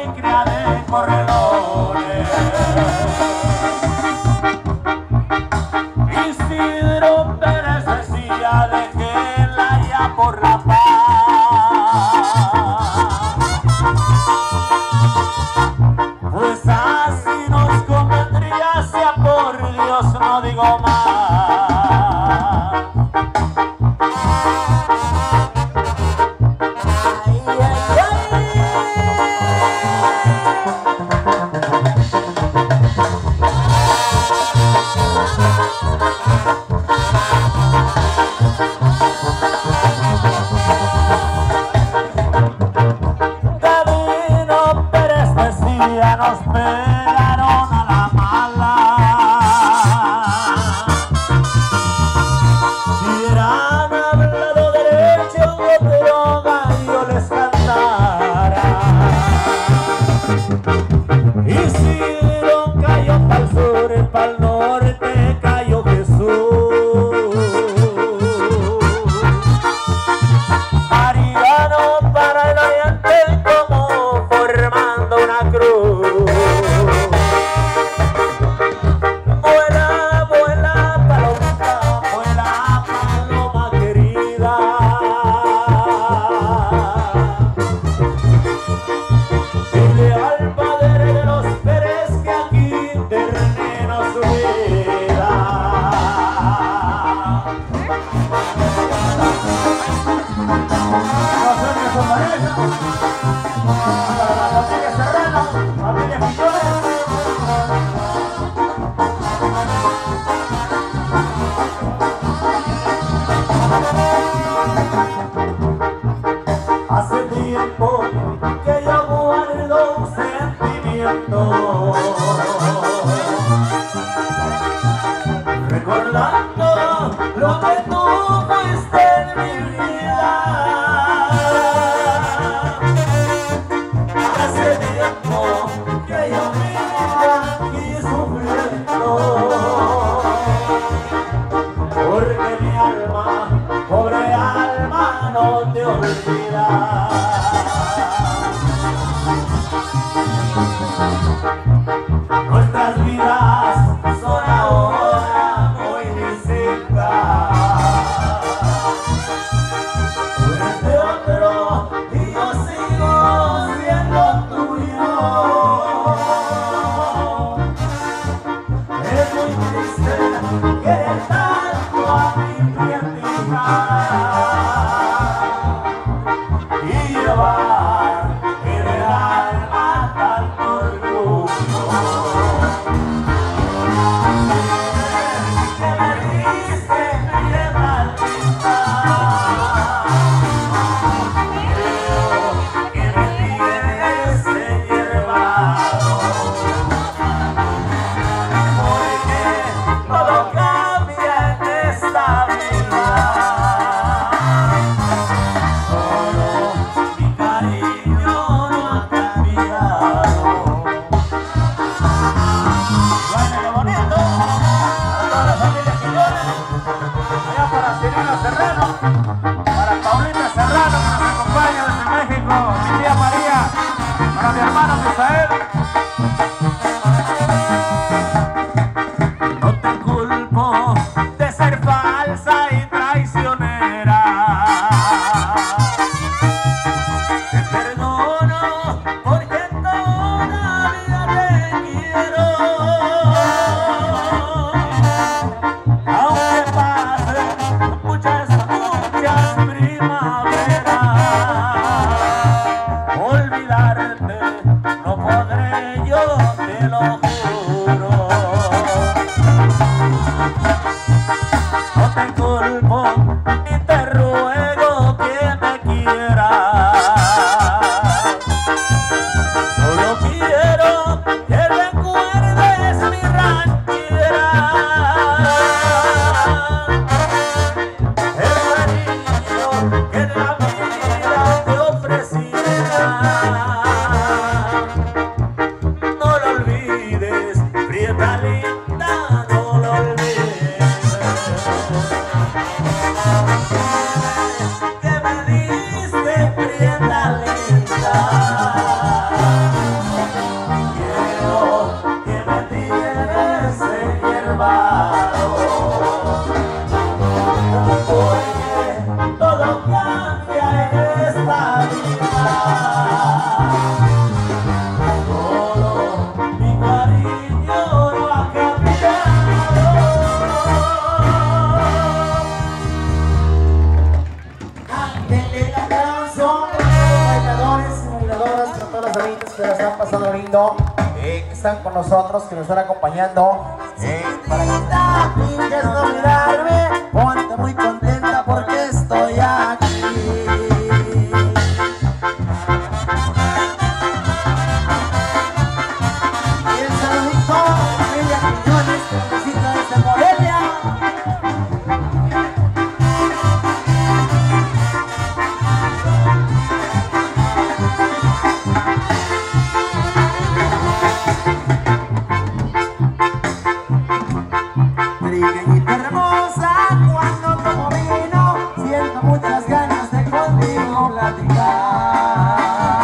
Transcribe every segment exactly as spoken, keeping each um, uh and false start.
cría de corredores. Isidro Pérez decía de que la ya por la paz. Pues así nos convendría, sea por Dios, no digo más. Ay, ay, ay. Gabino Pérez decía, nos pegaron a la mala. Si hubieran hablado derecho o droga, yo les cantara. Y si Don cayó pa'l sur y pa'l norte cayó Jesús. Mariano para el oriente como formando una cruz. Vuela, vuela, paloma, vuela, paloma querida. Dile al padre de los Pérez que aquí termina su vida. Familia Serrano, familia Millones. Hace tiempo que yo guardo un sentimiento, recordando lo que tú fuiste en mi vida. Hace tiempo que yo vine aquí sufriendo, porque mi alma, pobre alma, no te olvida. Nuestras vidas son ahora muy distintas. Tú eres de otro y yo sigo siendo tuyo. Es muy triste querer tanto a mi prietita y llevar en el alma tanto orgullo. Que me diste piedad linda, creo que me tienes enhierbado, porque todo cambia en esta vida. Solo mi cariño no ha cambiado. Báilale bonito a toda la familia Quiñones, allá para Cirilo Serrano, para Paulita Serrano que nos acompaña desde México, mi tía María, para mi hermano Misael. No te culpo de ser falsa y traicionera. Te perdono porque todavía te quiero. Aunque pasen muchas, muchas primaveras, olvidarte no podré, yo te lo juro. No te culpo ni te ruego que me quieras. Solo quiero que recuerdes mi ranchera, el cariño que en la vida te ofrecía. No lo olvides, prieta linda, no lo olvides. Que me diste, prieta linda. que la están pasando lindo, eh, que están con nosotros, que nos están acompañando. Eh, para que finges no mirarme, ponte muy contenta porque estoy aquí. Y el saludito, Emilia Quiñones, visita desde Morelia. Trigueñita hermosa, cuando tomo vino, siento muchas ganas de contigo platicar.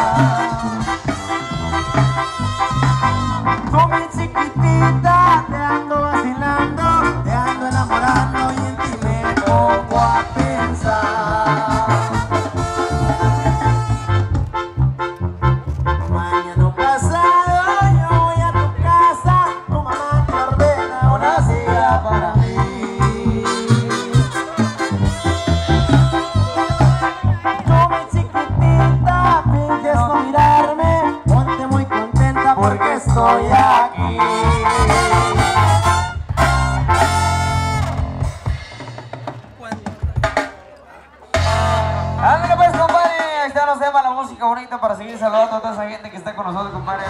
Con mi chiquitita te ando vacilando, te ando enamorando y en ti me pongo a pensar. Mañana pasado yo voy a tu casa, tu mamá te ordena una silla para mí. Tú mi chiquitita, finges no mirarme, ponte muy contenta porque estoy aquí. Ándale pues, compadre, ahí está los temas, la música bonita para seguir saludando a toda esa gente que está con nosotros, compadre.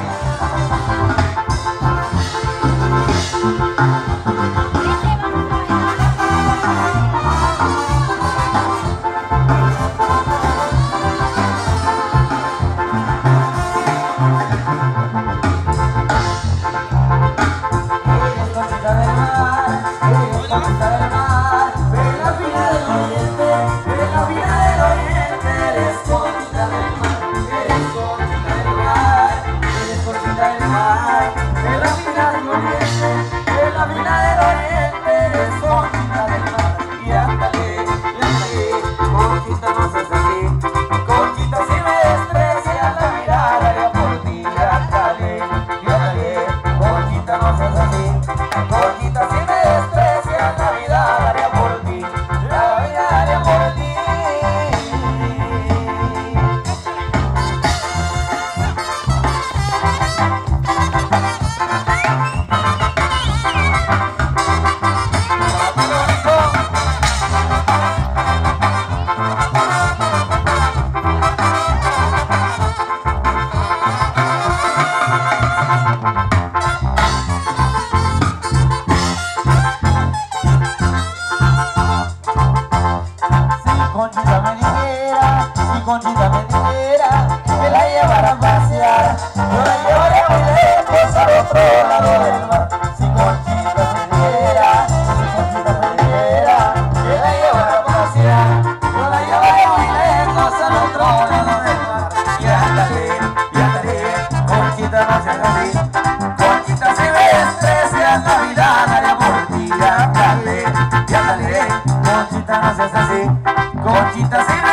Eres cosita del mar, eres cosita del mar, ven la fina del oriente, ven la fina del oriente, eres cosita del mar, eres cosita del mar, eres cosita del mar, ven la fina del oriente, ven la fina del oriente, eres cosita del mar, y ándale, y ándale, Conchita no seas así, Conchita si me desprecias la mirada haría por ti, y ándale, y ándale, Conchita no seas así, Conchita si me desprecias la vida haría por ti, la vida haría por ti. Si Conchita me dijera, si Conchita me dijera que la llevara a pasear, yo la llevaría muy lejos al otro lado del mar. Si Conchita me dijera, si Conchita me dijera que la llevara a pasear, yo la llevaría muy lejos al otro lado del mar. Y ándale, y ándale, Conchita no seas así, Conchita si me desprecias la vida daría por ti. Y ándale, y ándale, Conchita no seas así, Conchita si